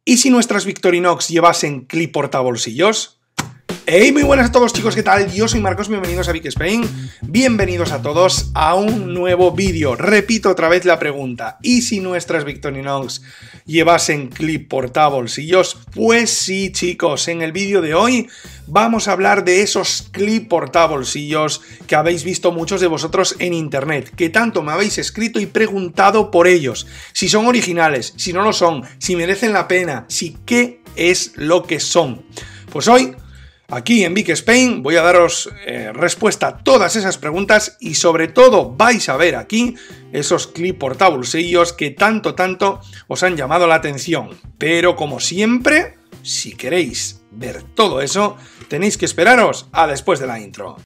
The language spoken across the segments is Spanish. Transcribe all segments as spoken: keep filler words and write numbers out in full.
¿Y si nuestras Victorinox llevasen clip portabolsillos? Hey, muy buenas a todos chicos, ¿qué tal? Yo soy Marcos, bienvenidos a Vic Spain, bienvenidos a todos a un nuevo vídeo. Repito otra vez la pregunta, ¿y si nuestras Victorinox llevasen clip portabolsillos? Pues sí chicos, en el vídeo de hoy vamos a hablar de esos clip portabolsillos que habéis visto muchos de vosotros en internet, que tanto me habéis escrito y preguntado por ellos, si son originales, si no lo son, si merecen la pena, si qué es lo que son. Pues hoy, aquí en Vic Spain voy a daros eh, respuesta a todas esas preguntas y sobre todo vais a ver aquí esos clip portabolsillos que tanto tanto os han llamado la atención. Pero como siempre, si queréis ver todo eso, tenéis que esperaros a después de la intro.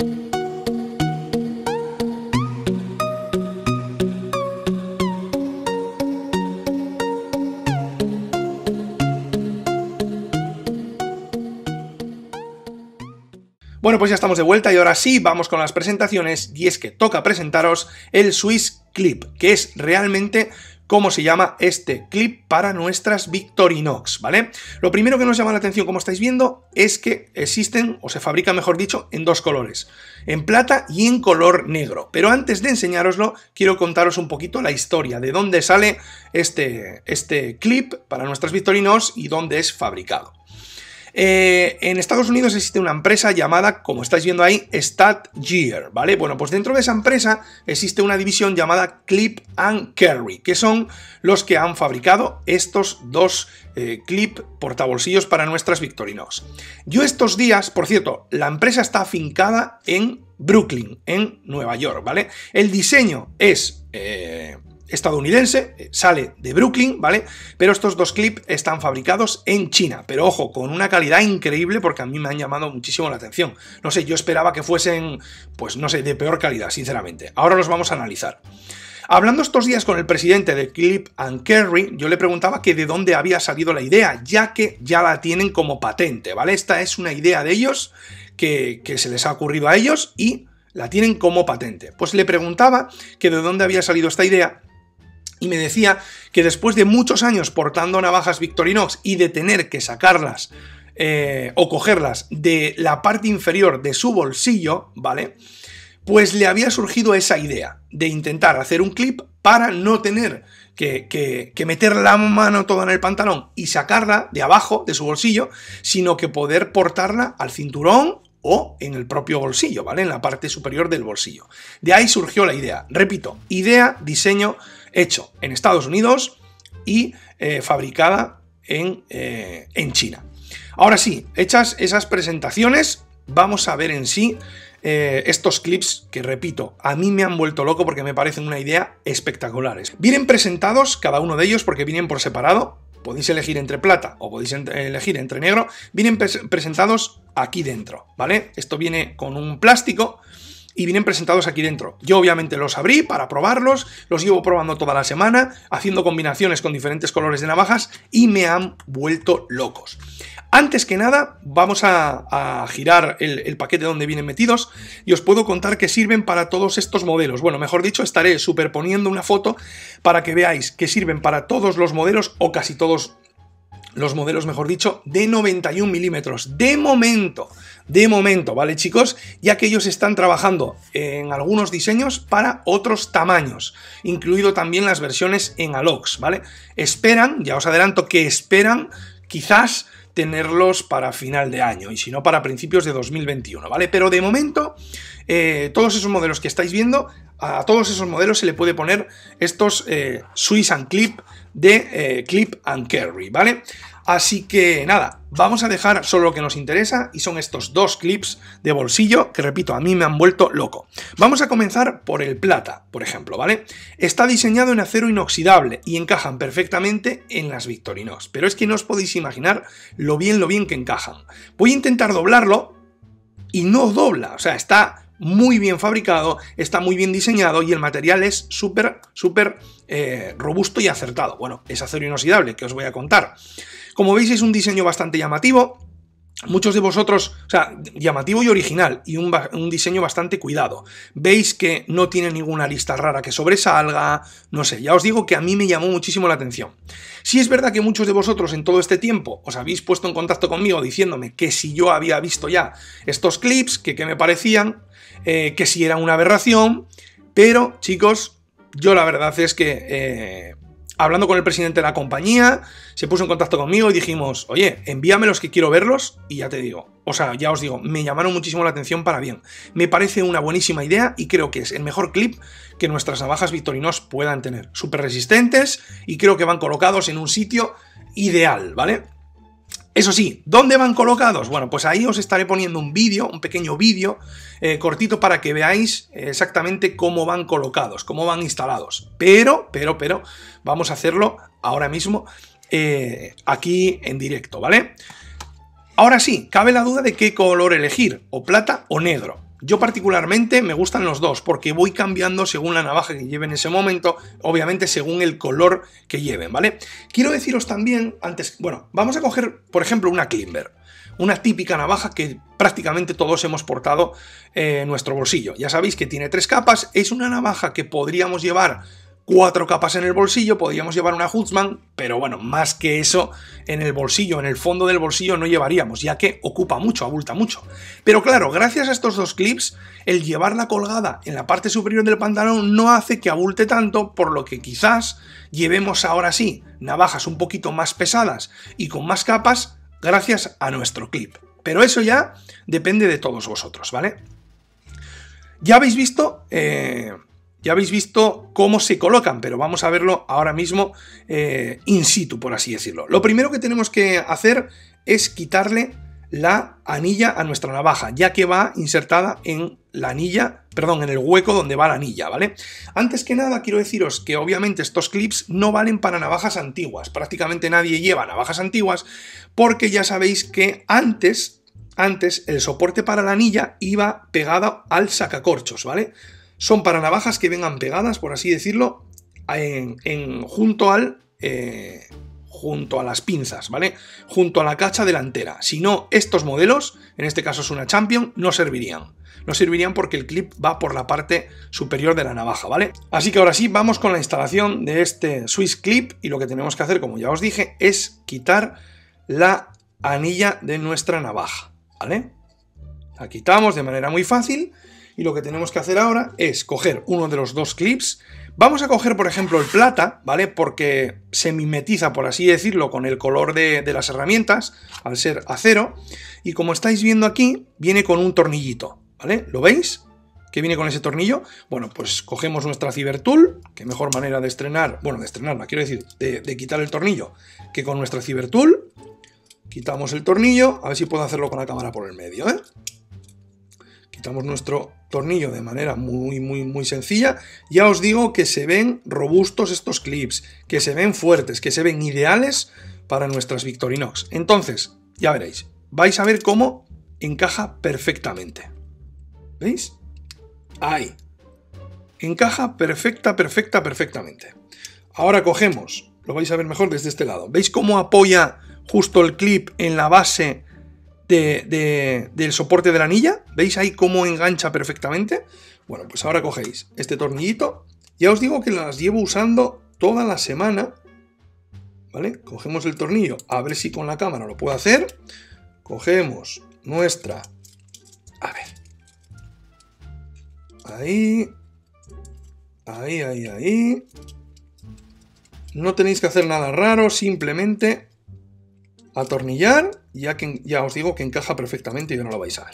Bueno, pues ya estamos de vuelta y ahora sí, vamos con las presentaciones, y es que toca presentaros el Swiss Clip, que es realmente cómo se llama este clip para nuestras Victorinox, ¿vale? Lo primero que nos llama la atención, como estáis viendo, es que existen, o se fabrican, mejor dicho, en dos colores, en plata y en color negro. Pero antes de enseñároslo, quiero contaros un poquito la historia, de dónde sale este, este clip para nuestras Victorinox y dónde es fabricado. Eh, en Estados Unidos existe una empresa llamada, como estáis viendo ahí, Statgear, ¿vale? Bueno, pues dentro de esa empresa existe una división llamada Clip and Carry, que son los que han fabricado estos dos eh, clip portabolsillos para nuestras Victorinox. Yo estos días, por cierto, la empresa está afincada en Brooklyn, en Nueva York, ¿vale? El diseño es Eh, estadounidense, sale de Brooklyn, ¿vale? Pero estos dos clips están fabricados en China, pero ojo, con una calidad increíble porque a mí me han llamado muchísimo la atención. No sé, yo esperaba que fuesen, pues no sé, de peor calidad, sinceramente. Ahora los vamos a analizar. Hablando estos días con el presidente de Clip and Carry, yo le preguntaba que de dónde había salido la idea, ya que ya la tienen como patente, ¿vale? Esta es una idea de ellos que, que se les ha ocurrido a ellos y la tienen como patente. Pues le preguntaba que de dónde había salido esta idea. Y me decía que después de muchos años portando navajas Victorinox y de tener que sacarlas eh, o cogerlas de la parte inferior de su bolsillo, ¿vale? Pues le había surgido esa idea de intentar hacer un clip para no tener que, que, que meter la mano toda en el pantalón y sacarla de abajo de su bolsillo, sino que poder portarla al cinturón o en el propio bolsillo, ¿vale? En la parte superior del bolsillo. De ahí surgió la idea. Repito, idea, diseño hecho en Estados Unidos y eh, fabricada en, eh, en China. Ahora sí, hechas esas presentaciones, vamos a ver en sí eh, estos clips que, repito, a mí me han vuelto loco porque me parecen una idea espectaculares. Vienen presentados cada uno de ellos porque vienen por separado. Podéis elegir entre plata o podéis elegir entre negro. Vienen presentados aquí dentro, ¿vale? Esto viene con un plástico y vienen presentados aquí dentro. Yo obviamente los abrí para probarlos, los llevo probando toda la semana, haciendo combinaciones con diferentes colores de navajas y me han vuelto locos. Antes que nada, vamos a, a girar el, el paquete donde vienen metidos y os puedo contar que sirven para todos estos modelos. Bueno, mejor dicho, estaré superponiendo una foto para que veáis que sirven para todos los modelos o casi todos los modelos, mejor dicho, de noventa y un milímetros. De momento, de momento, ¿vale, chicos? Ya que ellos están trabajando en algunos diseños para otros tamaños, incluido también las versiones en Alox, ¿vale? Esperan, ya os adelanto que esperan, quizás tenerlos para final de año y si no para principios de dos mil veintiuno, ¿vale? Pero de momento, eh, todos esos modelos que estáis viendo, a todos esos modelos se le puede poner estos eh, Swiss and Clip de eh, Clip and Carry, ¿vale? Así que nada, vamos a dejar solo lo que nos interesa y son estos dos clips de bolsillo que, repito, a mí me han vuelto loco. Vamos a comenzar por el plata, por ejemplo, ¿vale? Está diseñado en acero inoxidable y encajan perfectamente en las Victorinox, pero es que no os podéis imaginar lo bien, lo bien que encajan. Voy a intentar doblarlo y no dobla, o sea, está muy bien fabricado, está muy bien diseñado y el material es súper, súper eh, robusto y acertado. Bueno, es acero inoxidable, que os voy a contar. Como veis, es un diseño bastante llamativo. muchos de vosotros, o sea, llamativo y original, y un, un diseño bastante cuidado. Veis que no tiene ninguna arista rara que sobresalga, no sé, ya os digo que a mí me llamó muchísimo la atención. Sí es verdad que muchos de vosotros en todo este tiempo os habéis puesto en contacto conmigo diciéndome que si yo había visto ya estos clips, que qué me parecían, eh, que si era una aberración, pero chicos, yo la verdad es que... Eh, hablando con el presidente de la compañía, se puso en contacto conmigo y dijimos, oye, envíamelos que quiero verlos, y ya te digo, o sea, ya os digo, me llamaron muchísimo la atención para bien. Me parece una buenísima idea y creo que es el mejor clip que nuestras navajas Victorinox puedan tener. Súper resistentes y creo que van colocados en un sitio ideal, ¿vale? Eso sí, ¿dónde van colocados? Bueno, pues ahí os estaré poniendo un vídeo, un pequeño vídeo eh, cortito para que veáis exactamente cómo van colocados, cómo van instalados. Pero, pero, pero, vamos a hacerlo ahora mismo eh, aquí en directo, ¿vale? Ahora sí, cabe la duda de qué color elegir, o plata o negro. Yo particularmente me gustan los dos, porque voy cambiando según la navaja que lleve en ese momento, obviamente según el color que lleven, ¿vale? Quiero deciros también, antes, bueno, vamos a coger, por ejemplo, una Klimber, una típica navaja que prácticamente todos hemos portado eh, en nuestro bolsillo. Ya sabéis que tiene tres capas, es una navaja que podríamos llevar cuatro capas en el bolsillo, podríamos llevar una Huntsman, pero bueno, más que eso en el bolsillo, en el fondo del bolsillo no llevaríamos, ya que ocupa mucho, abulta mucho. Pero claro, gracias a estos dos clips, el llevarla colgada en la parte superior del pantalón no hace que abulte tanto, por lo que quizás llevemos ahora sí navajas un poquito más pesadas y con más capas gracias a nuestro clip. Pero eso ya depende de todos vosotros, ¿vale? Ya habéis visto... Eh... Ya habéis visto cómo se colocan, pero vamos a verlo ahora mismo eh, in situ, por así decirlo. Lo primero que tenemos que hacer es quitarle la anilla a nuestra navaja, ya que va insertada en la anilla, perdón, en el hueco donde va la anilla, ¿vale? Antes que nada quiero deciros que obviamente estos clips no valen para navajas antiguas, prácticamente nadie lleva navajas antiguas, porque ya sabéis que antes, antes el soporte para la anilla iba pegado al sacacorchos, ¿vale? Son para navajas que vengan pegadas, por así decirlo, en, en, junto, al, eh, junto a las pinzas, ¿vale? Junto a la cacha delantera. Si no, estos modelos, en este caso es una Champion, no servirían. No servirían porque el clip va por la parte superior de la navaja, ¿vale? Así que ahora sí, vamos con la instalación de este Swiss Clip, y lo que tenemos que hacer, como ya os dije, es quitar la anilla de nuestra navaja, ¿vale? La quitamos de manera muy fácil. Y lo que tenemos que hacer ahora es coger uno de los dos clips. Vamos a coger, por ejemplo, el plata, ¿vale? Porque se mimetiza, por así decirlo, con el color de, de las herramientas, al ser acero. Y como estáis viendo aquí, viene con un tornillito, ¿vale? ¿Lo veis? Que viene con ese tornillo. Bueno, pues cogemos nuestra Cibertool, que mejor manera de estrenar, bueno, de estrenarla, quiero decir, de, de quitar el tornillo, que con nuestra Cibertool. Quitamos el tornillo, a ver si puedo hacerlo con la cámara por el medio, ¿eh? Quitamos nuestro tornillo de manera muy, muy, muy sencilla. Ya os digo que se ven robustos estos clips, que se ven fuertes, que se ven ideales para nuestras Victorinox. Entonces, ya veréis, vais a ver cómo encaja perfectamente. ¿Veis? Ahí. Encaja perfecta, perfecta, perfectamente. Ahora cogemos, lo vais a ver mejor desde este lado. ¿Veis cómo apoya justo el clip en la base De, de, del soporte de la anilla? ¿Veis ahí cómo engancha perfectamente? Bueno, pues ahora cogéis este tornillito. Ya os digo que las llevo usando toda la semana, ¿vale? Cogemos el tornillo, a ver si con la cámara lo puedo hacer. Cogemos nuestra... A ver. Ahí. Ahí, ahí, ahí. No tenéis que hacer nada raro, simplemente atornillar, ya que ya os digo que encaja perfectamente y ya no lo vais a ver.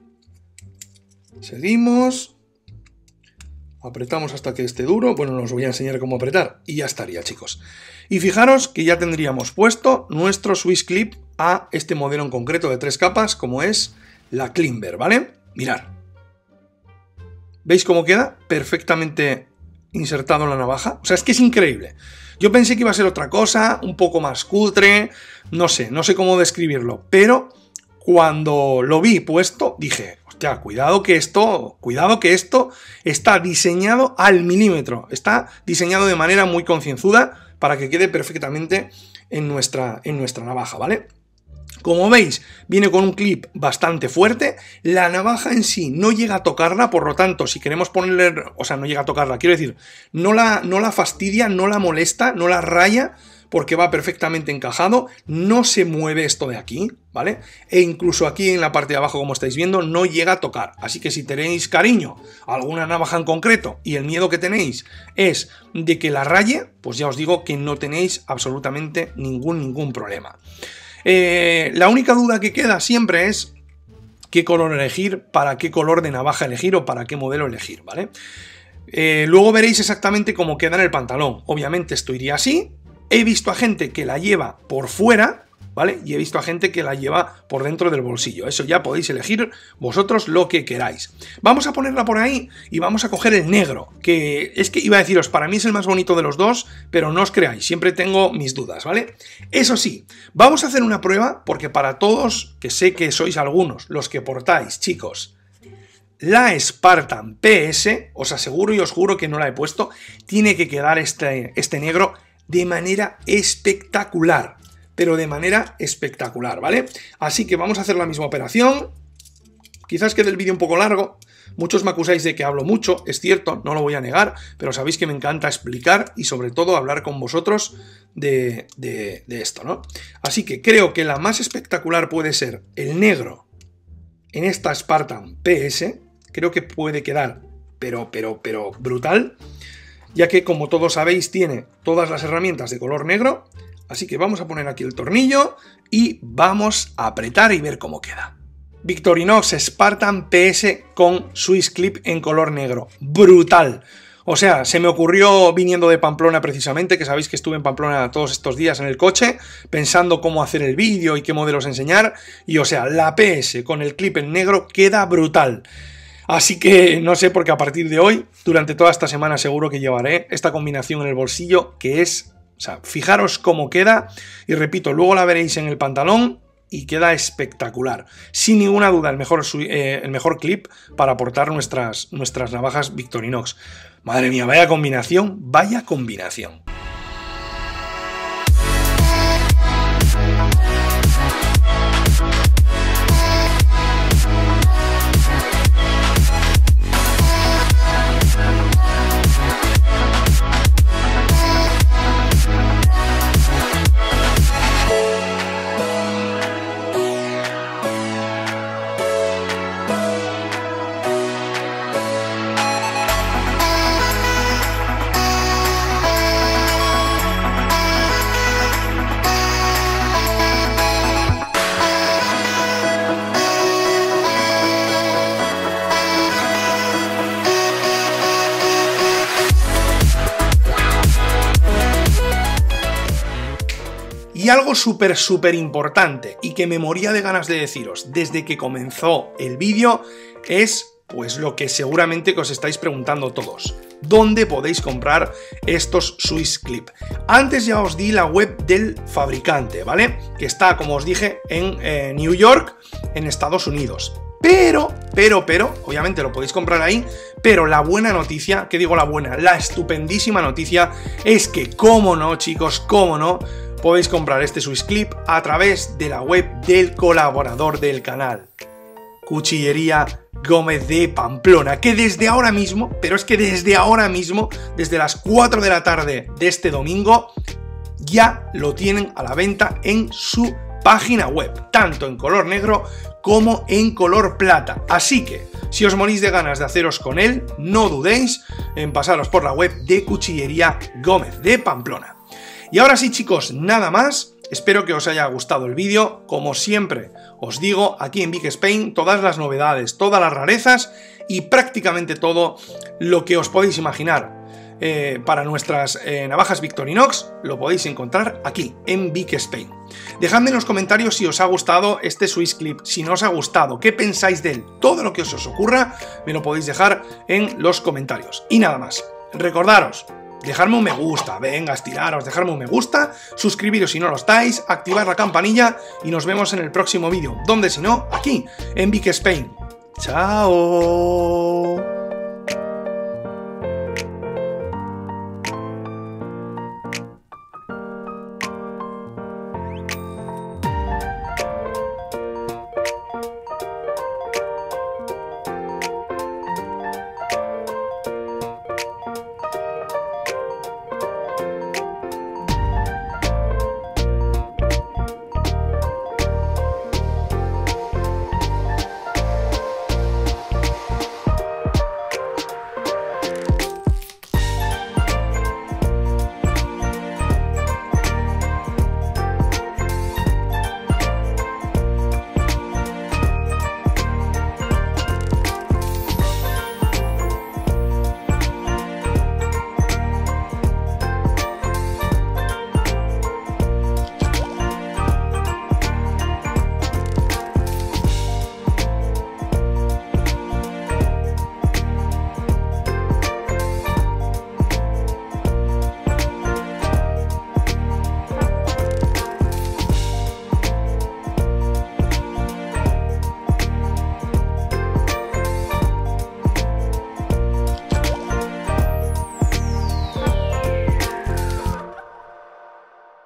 Seguimos. Apretamos hasta que esté duro. Bueno, no os voy a enseñar cómo apretar y ya estaría, chicos. Y fijaros que ya tendríamos puesto nuestro Swiss Clip a este modelo en concreto de tres capas, como es la Klimber, ¿vale? Mirad. ¿Veis cómo queda? Perfectamente insertado en la navaja. O sea, es que es increíble. Yo pensé que iba a ser otra cosa, un poco más cutre, no sé, no sé cómo describirlo, pero cuando lo vi puesto dije, hostia, cuidado que esto, cuidado que esto está diseñado al milímetro, está diseñado de manera muy concienzuda para que quede perfectamente en nuestra, en nuestra navaja, ¿vale? Como veis, viene con un clip bastante fuerte, la navaja en sí no llega a tocarla, por lo tanto, si queremos ponerle, o sea, no llega a tocarla, quiero decir, no la, no la fastidia, no la molesta, no la raya, porque va perfectamente encajado, no se mueve esto de aquí, ¿vale? E incluso aquí en la parte de abajo, como estáis viendo, no llega a tocar. Así que si tenéis cariño a alguna navaja en concreto y el miedo que tenéis es de que la raye, pues ya os digo que no tenéis absolutamente ningún, ningún problema. Eh, la única duda que queda siempre es qué color elegir, para qué color de navaja elegir o para qué modelo elegir, ¿vale? Eh, luego veréis exactamente cómo queda en el pantalón. Obviamente esto iría así. He visto a gente que la lleva por fuera, ¿vale? Y he visto a gente que la lleva por dentro del bolsillo. Eso ya podéis elegir vosotros lo que queráis. Vamos a ponerla por ahí y vamos a coger el negro, que es que iba a deciros, para mí es el más bonito de los dos, pero no os creáis, siempre tengo mis dudas, ¿vale? Eso sí, vamos a hacer una prueba, porque para todos, que sé que sois algunos, los que portáis, chicos, la Spartan P S, os aseguro y os juro que no la he puesto, tiene que quedar este, este negro de manera espectacular, pero de manera espectacular, ¿vale? Así que vamos a hacer la misma operación. Quizás quede el vídeo un poco largo, muchos me acusáis de que hablo mucho, es cierto, no lo voy a negar, pero sabéis que me encanta explicar y sobre todo hablar con vosotros de, de, de esto, ¿no? Así que creo que la más espectacular puede ser el negro en esta Spartan P S, creo que puede quedar, pero, pero, pero brutal, ya que, como todos sabéis, tiene todas las herramientas de color negro. Así que vamos a poner aquí el tornillo y vamos a apretar y ver cómo queda. Victorinox Spartan P S con Swiss Clip en color negro. ¡Brutal! O sea, se me ocurrió viniendo de Pamplona precisamente, que sabéis que estuve en Pamplona todos estos días en el coche, pensando cómo hacer el vídeo y qué modelos enseñar, y o sea, la P S con el clip en negro queda brutal. Así que no sé, porque a partir de hoy, durante toda esta semana seguro que llevaré esta combinación en el bolsillo, que es, o sea, fijaros cómo queda, y repito, luego la veréis en el pantalón y queda espectacular. Sin ninguna duda, el mejor, eh, el mejor clip para portar nuestras, nuestras navajas Victorinox. Madre mía, vaya combinación, vaya combinación. Y algo súper súper importante y que me moría de ganas de deciros desde que comenzó el vídeo es pues lo que seguramente que os estáis preguntando todos. ¿Dónde podéis comprar estos Swiss Clip? Antes ya os di la web del fabricante, ¿vale? Que está, como os dije, en eh, New York, en Estados Unidos. Pero, pero, pero, obviamente lo podéis comprar ahí, pero la buena noticia, ¿qué digo la buena? La estupendísima noticia es que, cómo no, chicos, cómo no, podéis comprar este Swiss Clip a través de la web del colaborador del canal, Cuchillería Gómez de Pamplona, que desde ahora mismo, pero es que desde ahora mismo, desde las cuatro de la tarde de este domingo, ya lo tienen a la venta en su página web, tanto en color negro como en color plata. Así que, si os morís de ganas de haceros con él, no dudéis en pasaros por la web de Cuchillería Gómez de Pamplona. Y ahora sí, chicos, nada más. Espero que os haya gustado el vídeo. Como siempre os digo, aquí en Big Spain, todas las novedades, todas las rarezas y prácticamente todo lo que os podéis imaginar eh, para nuestras eh, navajas Victorinox, lo podéis encontrar aquí, en Big Spain. Dejadme en los comentarios si os ha gustado este Swiss Clip, si no os ha gustado, qué pensáis de él, todo lo que os, os ocurra, me lo podéis dejar en los comentarios. Y nada más, recordaros, dejarme un me gusta, venga, estiraros, dejarme un me gusta, suscribiros si no lo estáis, activar la campanilla y nos vemos en el próximo vídeo, donde si no, aquí, en Big Spain. ¡Chao!